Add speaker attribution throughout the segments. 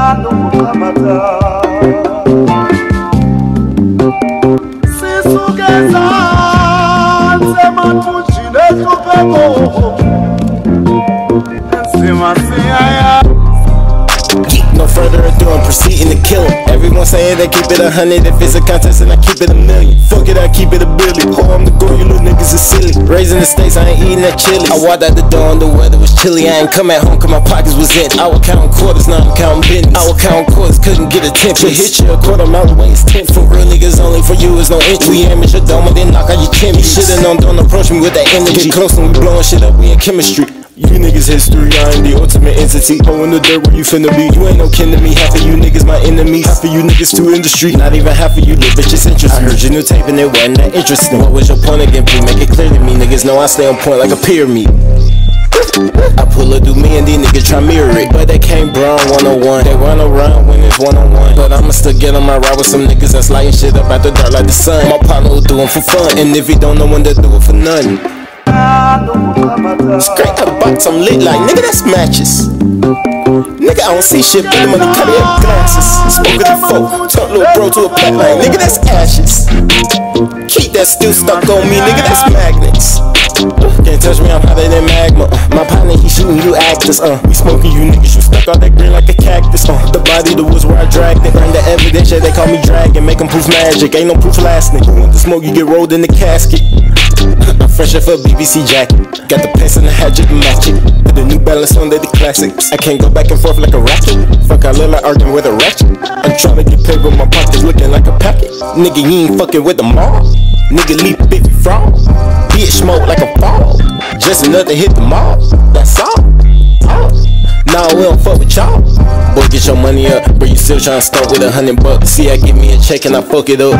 Speaker 1: No further ado, I'm proceeding to kill him. Everyone saying they keep it 100 if it's a contest, and I keep it 1,000,000. Fuck it, I keep it 1 billion. Oh, I'm the goal, you little niggas is silly. Raising the stakes, I ain't eating that chili. I walked out the door and the weather was chilly. I ain't come at home cause my pockets was empty. I was counting quarters, now I'm counting pennies. I was counting quarters, couldn't get a 10. To hit you a quarter mile away, it's 10. For real niggas only, for you is no entry. We amateur dome, then knock out your chimney. Should've known, don't approach me with that energy. Get close and we blowing shit up, we in chemistry. You niggas history, I am the ultimate entity. Ho in the dirt where you finna be. You ain't no kin to me, half of you niggas my enemies. Half of you niggas too industry. Not even half of you live, it's just interesting. I heard your new tape and it wasn't that interesting. What was your point again, please make it clear to me. Niggas know I stay on point like a pyramid. I pull up, do me and these niggas try mirror it. But they can't brown 101. They run around when it's one-on-one. But I'ma still get on my ride with some niggas that's lighting shit up after dark like the sun. My partner will do them for fun, and if he don't know when to do it for nothing. Straight up box, I'm lit like, nigga, that's matches. Nigga, I don't see shit but the money, Cartier glasses. Smoke it in folk, talk little bro to a pack like, nigga, that's ashes. Keep that still stuck on me, nigga, that's magnets. Can't touch me, I'm hotter than magma. My partner, he shooting you actors. We smoking you niggas, you stuck out that green like a cactus. The body, the woods where I dragged it. Bring the evidence, yeah, they call me dragon. Make them proof magic, ain't no proof lasting. You want the smoke, you get rolled in the casket. I'm fresh off a BBC jacket. Got the pants and the hat just to match it. Put the New Balance on, they the classics. I can't go back and forth like a ratchet. Fuck, I look like arguing with a ratchet. I'm trying to get paid with my pockets looking like a packet. Nigga, you ain't fucking with the mall. Nigga, leap if you fraud. Bitch smoke like a fall. Just enough to hit the mall. That's all. Nah, we don't fuck with y'all. Boy, get your money up, but you still tryna start with $100. See, I give me a check and I fuck it up.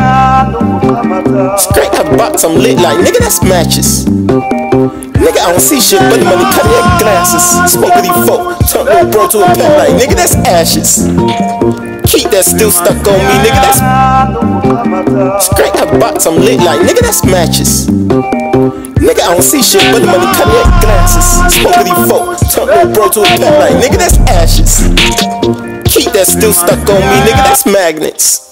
Speaker 1: Straight up box, I'm lit like, nigga, that's matches. Nigga, I don't see shit but the money, Cartier glasses. Smoke with these folk, turn little bro to a pack like, nigga, that's ashes. Keep that still stuck on me, nigga, that's straight up box, I'm lit like, nigga, that's matches. Nigga, I don't see shit but the money, Cartier glasses. Smoke with these folk, turn little bro to a pack like, nigga, that's ashes. Keep that still stuck on me, nigga, that's magnets.